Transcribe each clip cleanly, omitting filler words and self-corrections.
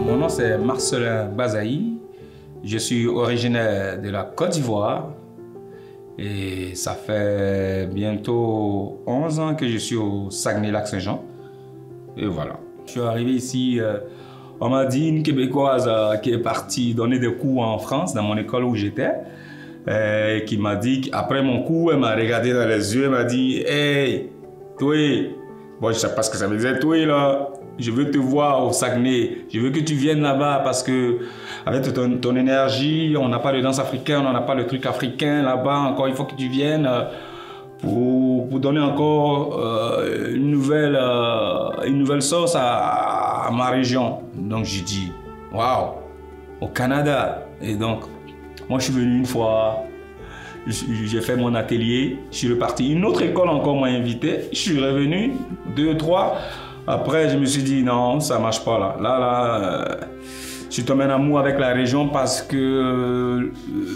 Mon nom c'est Marcelin Bazaï. Je suis originaire de la Côte d'Ivoire et ça fait bientôt 11 ans que je suis au Saguenay-Lac-Saint-Jean. Et voilà. Je suis arrivé ici, on m'a dit une Québécoise qui est partie donner des cours en France, dans mon école où j'étais, qui m'a dit, après mon cours, elle m'a regardé dans les yeux, elle m'a dit « Hey, toi, bon, je ne sais pas ce que ça veut dire, toi là, je veux te voir au Saguenay, je veux que tu viennes là-bas parce que avec ton énergie, on n'a pas de danse africaine, on n'a pas de truc africain là-bas, encore il faut que tu viennes pour donner encore une nouvelle sauce à ma région. » Donc j'ai dit « Waouh, au Canada !» Et donc, moi je suis venu une fois, j'ai fait mon atelier, je suis reparti. Une autre école encore m'a invité, je suis revenu, 2, 3. Après, je me suis dit, non, ça ne marche pas là. Là, je suis tombé en amour avec la région parce que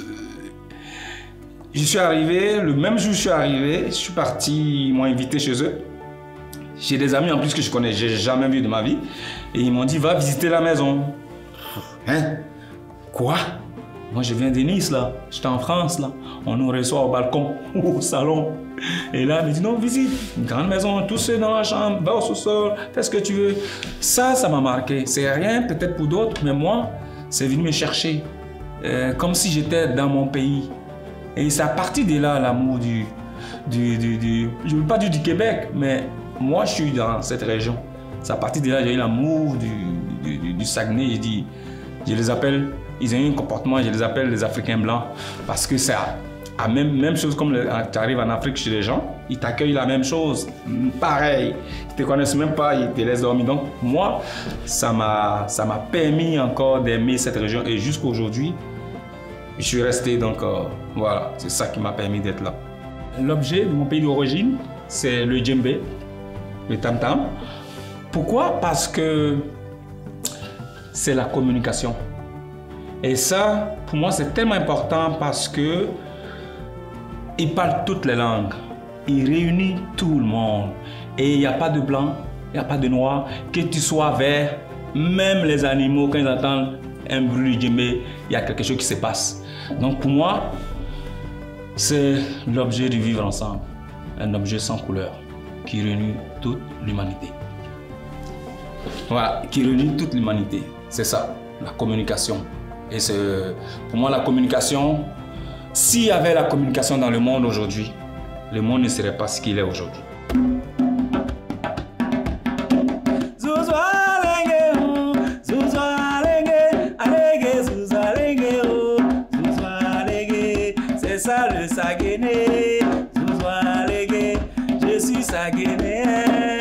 je suis arrivé, le même jour où je suis arrivé, je suis parti, ils m'ont invité chez eux. J'ai des amis en plus que je connais, j'ai jamais vu de ma vie. Et ils m'ont dit, va visiter la maison. Hein? Quoi? Moi, je viens de Nice, là. J'étais en France, là. On nous reçoit au balcon, au salon. Et là, il me dit, non, visite. Une grande maison, tous ceux dans la chambre, va au sous-sol, fais ce que tu veux. Ça m'a marqué. C'est rien, peut-être pour d'autres, mais moi, c'est venu me chercher. Comme si j'étais dans mon pays. Et c'est à partir de là, l'amour je ne veux pas dire du Québec, mais moi, je suis dans cette région. C'est à partir de là, j'ai eu l'amour du Saguenay. Je dis, je les appelle, ils ont eu un comportement, je les appelle les Africains blancs, parce que c'est la même chose comme tu arrives en Afrique chez les gens, ils t'accueillent la même chose, pareil, ils te connaissent même pas, ils te laissent dormir. Donc moi, ça m'a permis encore d'aimer cette région et jusqu'à aujourd'hui, je suis resté, donc voilà, c'est ça qui m'a permis d'être là. L'objet de mon pays d'origine, c'est le djembé, le tam-tam. Pourquoi? Parce que c'est la communication. Et ça, pour moi, c'est tellement important parce que il parle toutes les langues. Il réunit tout le monde. Et il n'y a pas de blanc, il n'y a pas de noir. Que tu sois vert, même les animaux, quand ils entendent un bruit du djembé, il y a quelque chose qui se passe. Donc pour moi, c'est l'objet du vivre ensemble. Un objet sans couleur qui réunit toute l'humanité. Voilà, qui réunit toute l'humanité. C'est ça, la communication. Et pour moi, la communication, s'il y avait la communication dans le monde aujourd'hui, le monde ne serait pas ce qu'il est aujourd'hui. C'est ça le Saguenay, je suis Saguenay,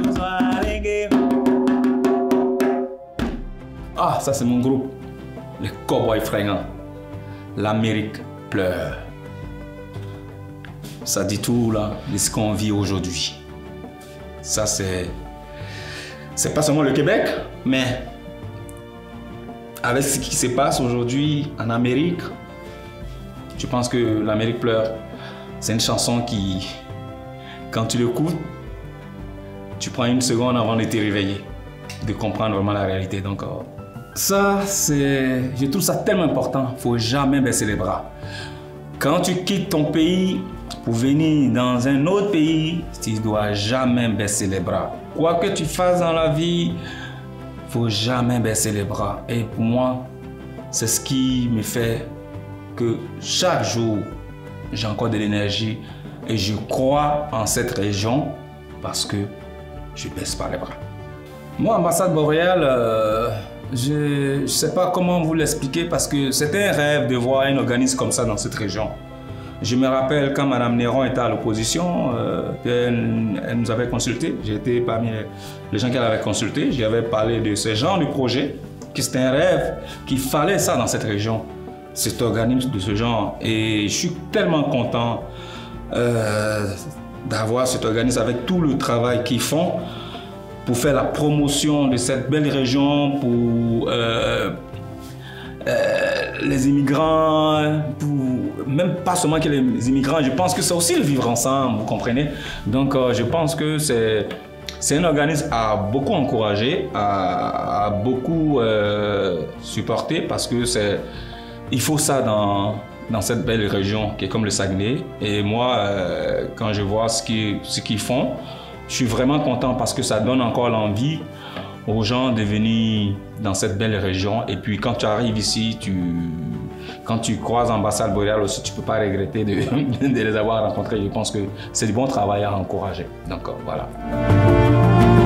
Ah, ça c'est mon groupe. Les Cowboys Fringants. L'Amérique pleure. Ça dit tout là de ce qu'on vit aujourd'hui. Ça c'est pas seulement le Québec, mais avec ce qui se passe aujourd'hui en Amérique, je pense que l'Amérique pleure. C'est une chanson qui, quand tu l'écoutes, tu prends une seconde avant de te réveiller, de comprendre vraiment la réalité. Donc, ça, je trouve ça tellement important. Il ne faut jamais baisser les bras. Quand tu quittes ton pays pour venir dans un autre pays, tu ne dois jamais baisser les bras. Quoi que tu fasses dans la vie, il ne faut jamais baisser les bras. Et pour moi, c'est ce qui me fait que chaque jour, j'ai encore de l'énergie et je crois en cette région parce que je ne baisse pas les bras. Moi, ambassade boréale, je ne sais pas comment vous l'expliquer parce que c'était un rêve de voir un organisme comme ça dans cette région. Je me rappelle quand Mme Néron était à l'opposition, elle nous avait consulté. J'étais parmi les gens qu'elle avait consultés. J'avais parlé de ce genre de projet, que c'était un rêve, qu'il fallait ça dans cette région, cet organisme de ce genre. Et je suis tellement content d'avoir cet organisme avec tout le travail qu'ils font pour faire la promotion de cette belle région, pour les immigrants, même pas seulement que les immigrants, je pense que c'est aussi le vivre ensemble, vous comprenez? Donc je pense que c'est C'est un organisme à beaucoup encourager, à beaucoup supporter parce que il faut ça dans cette belle région qui est comme le Saguenay. Et moi, quand je vois ce qu'ils font, je suis vraiment content parce que ça donne encore l'envie aux gens de venir dans cette belle région. Et puis quand tu arrives ici, quand tu croises l'ambassade boréale aussi, tu ne peux pas regretter de les avoir rencontrés. Je pense que c'est du bon travail à encourager. Donc voilà.